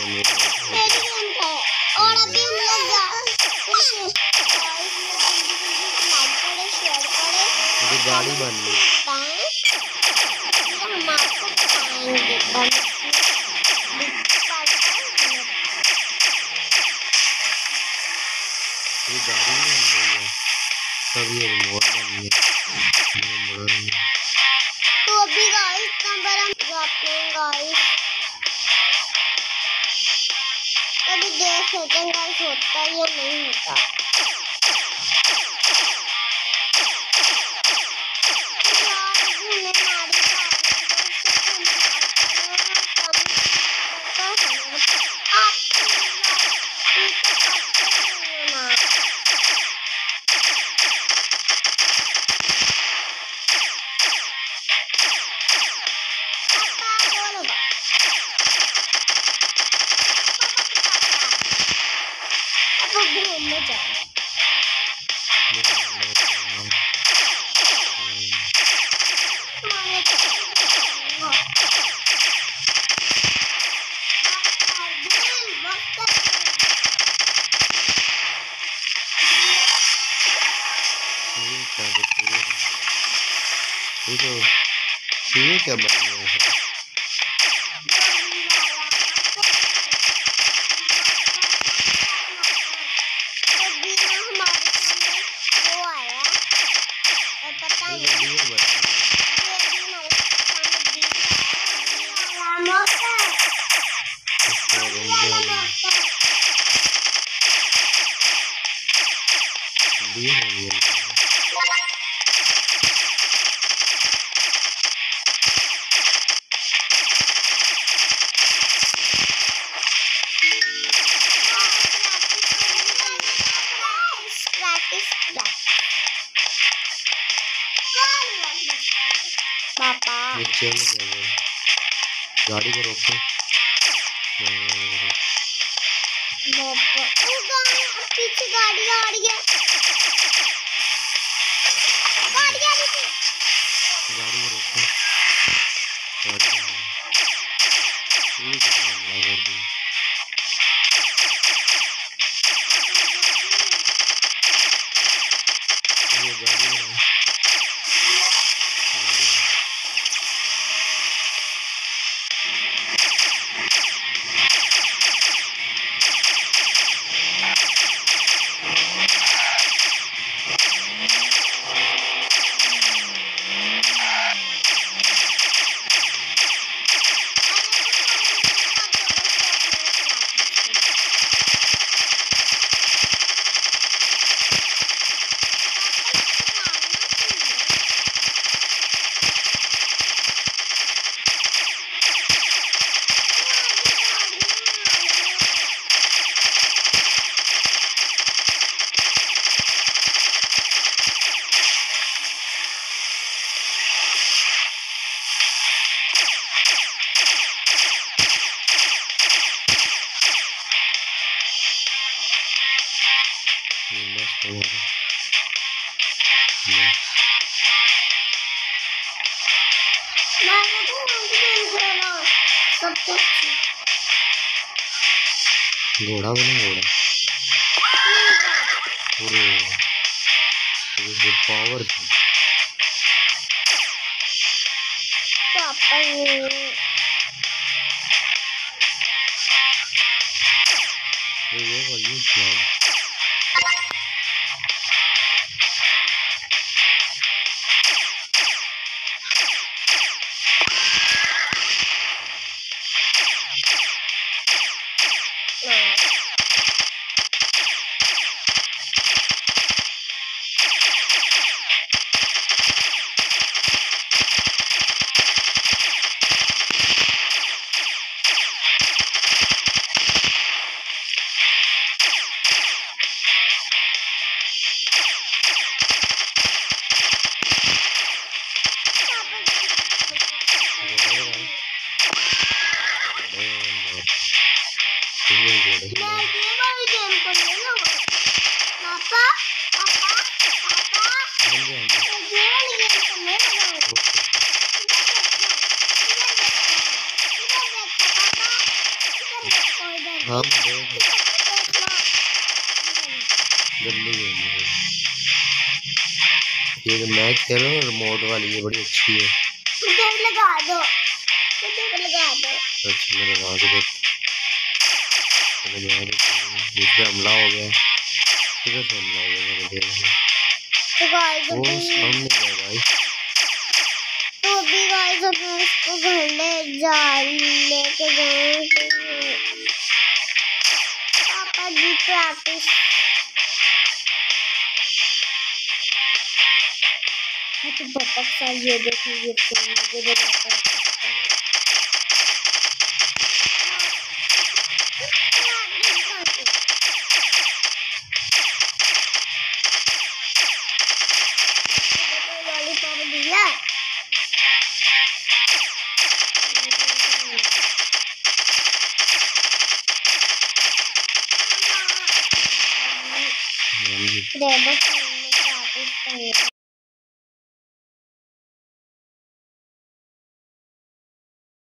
मेरी गेम का है। और अभी हम लोग शेयर करें गाड़ी बन हम आपको बताएंगे ये गाड़ी बन रही है सब ये रिमोट बन रही है। तो अभी गाइस नंबर हम जाते हैं गाइस। अभी देख सकते हैं गाइस होता है या नहीं होता। ये क्या बन गया है? पापा गाड़ी को रोको। पीछे गाड़ी आ रही है। गाड़ी आ रही है। गाड़ी को रोको। घोड़ा बने घोड़ा पूरे पावर थी। ये क्या हाँ मैं देख गंदी गेम है ये जो मैच खेल रहा हूँ रिमोट वाली ये बड़ी अच्छी है। मुझे लगा दो, मुझे लगा दो। अच्छा मैं लगा के देख मुझ पे हमला हो गया किधर से हमला हो गया देख तो गाइस वो अभी सामने गया भाई तो अभी गाइस मैं इसको घर ले जा लेके गए पापा जी प्रैक्टिस है तो बतख सा ये देखो ये मुझे बनाता है लॉलीपॉप दिया हाँ जी देखो फोन में प्रैक्टिस कर